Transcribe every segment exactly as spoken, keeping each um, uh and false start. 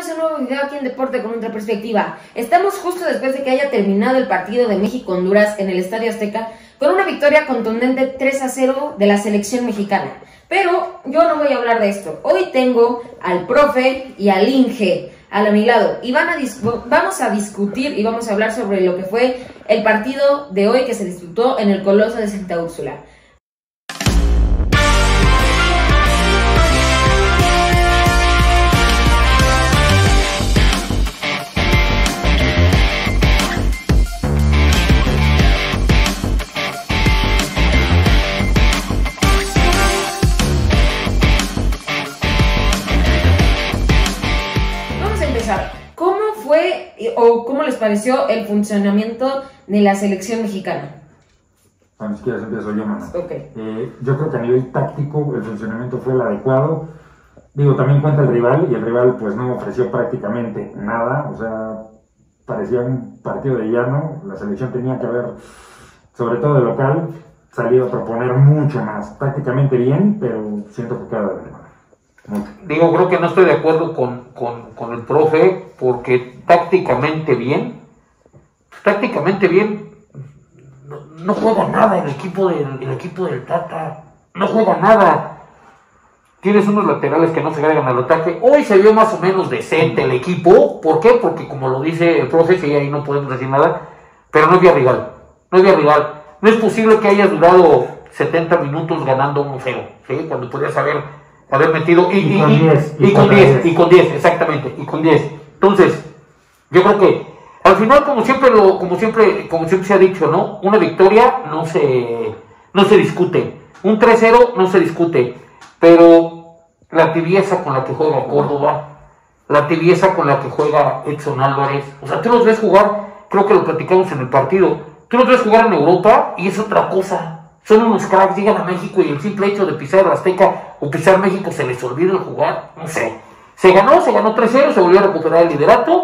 bienvenidos a un nuevo video aquí en Deporte con otra perspectiva. Estamos justo después de que haya terminado el partido de México-Honduras en el Estadio Azteca con una victoria contundente tres a cero de la selección mexicana. Pero yo no voy a hablar de esto. Hoy tengo al profe y al Inge a mi lado y van a vamos a discutir y vamos a hablar sobre lo que fue el partido de hoy que se disputó en el Coloso de Santa Úrsula. ¿Cómo fue o cómo les pareció el funcionamiento de la selección mexicana? Bueno, si quieres empiezo yo, mano. Okay. Eh, yo creo que a nivel táctico el funcionamiento fue el adecuado. Digo, también cuenta el rival, y el rival pues no ofreció prácticamente nada. O sea, parecía un partido de llano. La selección tenía que haber, sobre todo de local, salido a proponer mucho más. Tácticamente bien, pero siento que queda de rival. Digo, creo que no estoy de acuerdo con, con, con el profe, porque tácticamente bien, tácticamente bien, no, no juega nada el equipo, del, el equipo del Tata, no juega nada. Tienes unos laterales que no se agregan al ataque. Hoy se vio más o menos decente el equipo. ¿Por qué? Porque como lo dice el profe, sí, ahí no podemos decir nada, pero no había rival, no había rival. No es posible que hayas durado setenta minutos ganando uno cero, ¿sí? Cuando podías haber haber metido y, y, y con diez, y, y con diez, y con diez, exactamente, y con diez. Entonces, yo creo que al final, como siempre lo, como siempre, como siempre se ha dicho, ¿no? Una victoria no se, no se discute, un tres cero no se discute, pero la tibieza con la que juega Córdoba, la tibieza con la que juega Edson Álvarez, o sea, tú los ves jugar, creo que lo platicamos en el partido, tú los ves jugar en Europa y es otra cosa. Son unos cracks, llegan a México y el simple hecho de pisar el Azteca o pisar México se les olvida el jugar, no sé. Se ganó, se ganó tres cero, se volvió a recuperar el liderato,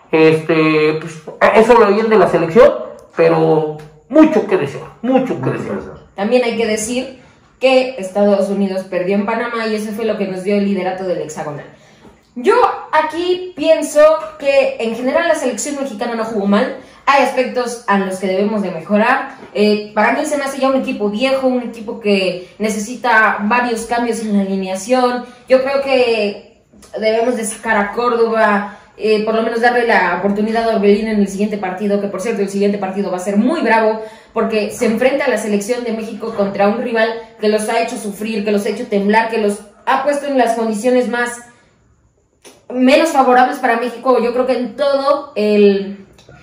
este, pues, eso lo bien de la selección, pero mucho que desear, mucho que desear. También hay que decir que Estados Unidos perdió en Panamá y eso fue lo que nos dio el liderato del hexagonal. Yo aquí pienso que en general la selección mexicana no jugó mal. Hay aspectos a los que debemos de mejorar. Eh, para mí se me hace ya un equipo viejo, un equipo que necesita varios cambios en la alineación. Yo creo que debemos de sacar a Córdoba, eh, por lo menos darle la oportunidad a Orbelín en el siguiente partido, que por cierto el siguiente partido va a ser muy bravo, porque se enfrenta a la selección de México contra un rival que los ha hecho sufrir, que los ha hecho temblar, que los ha puesto en las condiciones más menos favorables para México, yo creo que en todo el...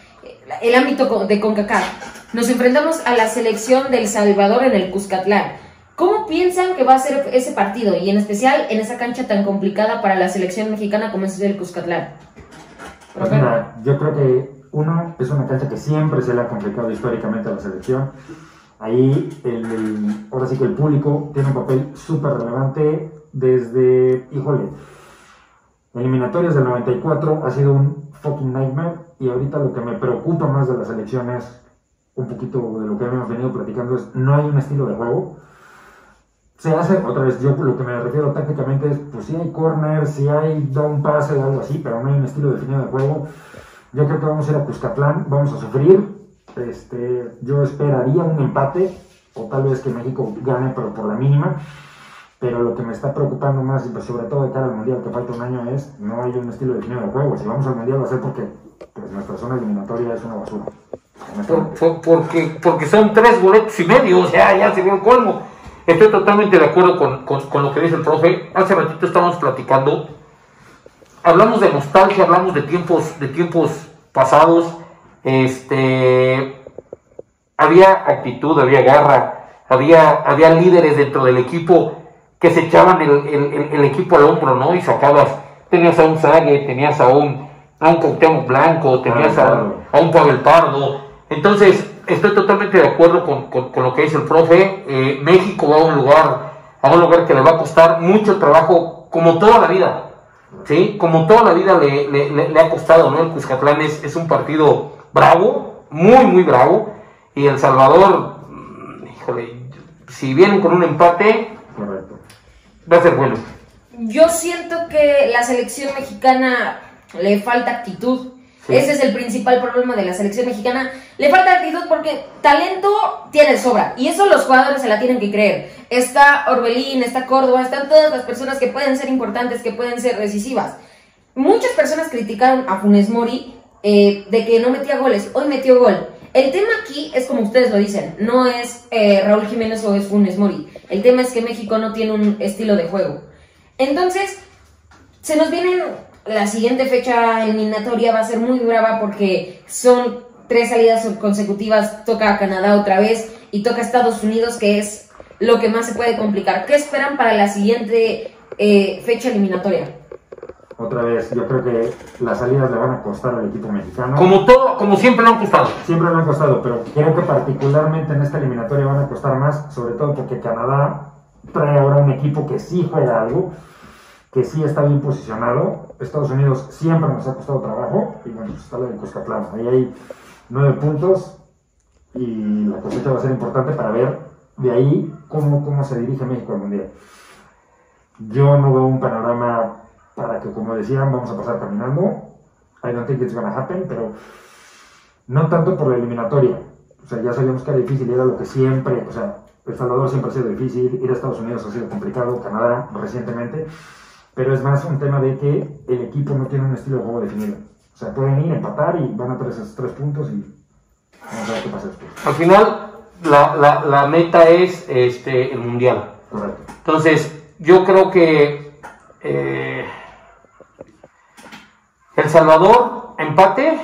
el ámbito de CONCACAF. Nos enfrentamos a la selección de El Salvador en el Cuscatlán. ¿Cómo piensan que va a ser ese partido? Y en especial en esa cancha tan complicada para la selección mexicana como es el Cuscatlán. Pues mira, yo creo que uno, es una cancha que siempre se le ha complicado históricamente a la selección. Ahí, el, el, ahora sí que el público tiene un papel súper relevante desde, híjole, eliminatorias del noventa y cuatro ha sido un fucking nightmare, y ahorita lo que me preocupa más de la selección es un poquito de lo que hemos venido platicando, es no hay un estilo de juego. Se hace, otra vez, yo lo que me refiero tácticamente es, pues sí hay corner, sí hay down pase o algo así, pero no hay un estilo definido de juego. Yo creo que vamos a ir a Cuscatlán, vamos a sufrir. Este, yo esperaría un empate, o tal vez que México gane, pero por la mínima. Pero lo que me está preocupando más, y sobre todo de cara al Mundial, que falta un año, es no hay un estilo definido de juego. Si vamos al Mundial va a ser porque pues, nuestra zona eliminatoria es una basura. Por, por, porque, porque son tres boletos y medio, o sea, ya se vio el colmo. Estoy totalmente de acuerdo con, con, con lo que dice el profe. Hace ratito estábamos platicando, hablamos de nostalgia, hablamos de tiempos, de tiempos pasados. Este, había actitud, había garra, había, había líderes dentro del equipo que se echaban el, el, el, el equipo al hombro, ¿no? Y sacabas, tenías a un Sague, tenías a un, a un Cuauhtémoc Blanco, tenías a, a un Pavel Pardo. Entonces, estoy totalmente de acuerdo con, con, con lo que dice el profe. Eh, México va a un lugar, a un lugar que le va a costar mucho trabajo, como toda la vida, ¿sí? Como toda la vida le, le, le, le ha costado, ¿no? El Cuscatlán es, es un partido bravo, muy, muy bravo, y El Salvador, híjole, si vienen con un empate, correcto, va a ser bueno. Yo siento que la selección mexicana le falta actitud. Sí. Ese es el principal problema de la selección mexicana. Le falta actitud porque talento tiene sobra. Y eso los jugadores se la tienen que creer. Está Orbelín, está Córdoba, están todas las personas que pueden ser importantes, que pueden ser decisivas. Muchas personas criticaron a Funes Mori eh, de que no metía goles. Hoy metió gol. El tema aquí es como ustedes lo dicen. No es eh, Raúl Jiménez o es Funes Mori. El tema es que México no tiene un estilo de juego. Entonces, se nos viene la siguiente fecha eliminatoria, va a ser muy brava porque son tres salidas consecutivas, toca a Canadá otra vez y toca a Estados Unidos, que es lo que más se puede complicar. ¿Qué esperan para la siguiente eh, fecha eliminatoria? Otra vez, yo creo que las salidas le van a costar al equipo mexicano. Como todo, como siempre lo han costado. Siempre le han costado, pero creo que particularmente en esta eliminatoria van a costar más, sobre todo porque Canadá trae ahora un equipo que sí juega algo, que sí está bien posicionado. Estados Unidos siempre nos ha costado trabajo, y bueno, pues está la de Cuscatlán. Ahí hay nueve puntos y la cosecha va a ser importante para ver de ahí cómo, cómo se dirige México al Mundial. Yo no veo un panorama para que, como decían, vamos a pasar caminando. I don't think it's gonna happen, pero no tanto por la eliminatoria. O sea, ya sabíamos que era difícil y era lo que siempre, o sea, El Salvador siempre ha sido difícil, ir a Estados Unidos ha sido complicado, Canadá recientemente, pero es más un tema de que el equipo no tiene un estilo de juego definido. O sea, pueden ir, empatar y van a tener esos tres puntos y vamos a ver qué pasa después. Al final, la, la, la meta es este, el Mundial. Correcto. Entonces, yo creo que eh, El Salvador, empate,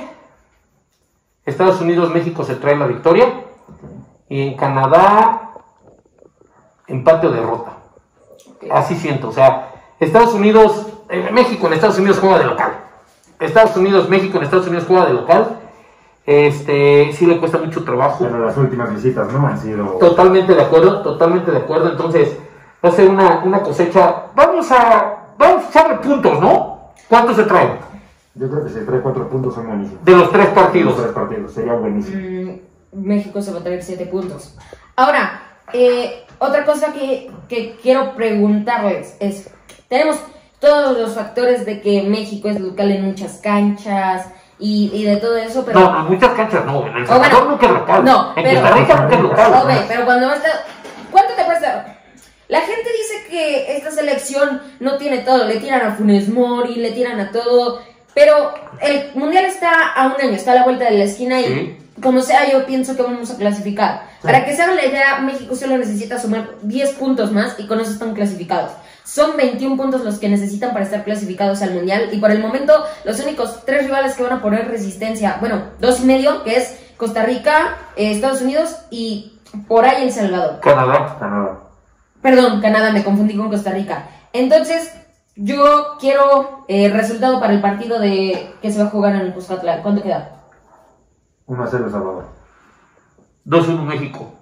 Estados Unidos, México se trae la victoria, okay. Y en Canadá, empate o derrota. Okay. Así siento, o sea, Estados Unidos, eh, México en Estados Unidos juega de local. Estados Unidos, México en Estados Unidos juega de local. Este, sí le cuesta mucho trabajo. Pero las últimas visitas no han sido... Totalmente de acuerdo, totalmente de acuerdo. Entonces, va a ser una, una cosecha. Vamos a, vamos a echarle puntos, ¿no? ¿Cuántos se traen? Yo creo que si trae cuatro puntos son buenísimos. De los tres partidos. De los tres partidos, sería buenísimo. Mm, México se va a traer siete puntos. Ahora, eh, otra cosa que, que quiero preguntarles es, tenemos todos los factores de que México es local en muchas canchas y, y de todo eso, pero... No, en muchas canchas no, en El Salvador bueno, nunca es local. No, en pero... Costa Rica nunca es local. Ok, pero cuando va a estar... ¿Cuánto te cuesta? La gente dice que esta selección no tiene todo, le tiran a Funes Mori, le tiran a todo, pero el Mundial está a un año, está a la vuelta de la esquina y sí. Como sea yo pienso que vamos a clasificar. Sí. Para que se hagan la idea, México solo necesita sumar diez puntos más y con eso están clasificados. Son veintiún puntos los que necesitan para estar clasificados al Mundial y por el momento los únicos tres rivales que van a poner resistencia, bueno, dos y medio, que es Costa Rica, eh, Estados Unidos y por ahí El Salvador. Canadá. Canadá. Perdón, Canadá, me confundí con Costa Rica. Entonces, yo quiero el eh, resultado para el partido de que se va a jugar en Cuscatlán. ¿Cuánto queda? uno a cero El Salvador. dos uno México.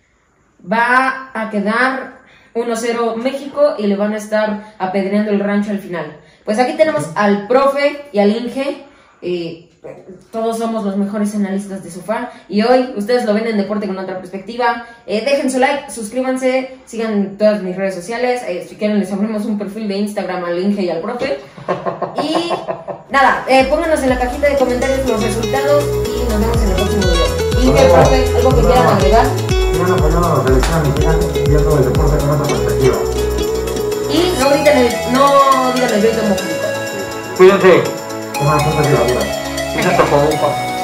Va a quedar uno cero México y le van a estar apedreando el rancho al final. Pues aquí tenemos al profe y al Inge. Eh, todos somos los mejores analistas de sofá. Y hoy ustedes lo ven en Deporte con otra perspectiva. Eh, dejen su like, suscríbanse, sigan todas mis redes sociales. Eh, si quieren les abrimos un perfil de Instagram al Inge y al profe. Y nada, eh, pónganos en la cajita de comentarios los resultados y nos vemos en el próximo video. Inge, el profe, algo que quieran agregar. Sigan apoyando a la selección y sigan viendo el deporte con otra perspectiva. Y no griten el, no digan el grito en público. Cuídense. Una cosa de la vida. Eso es todo.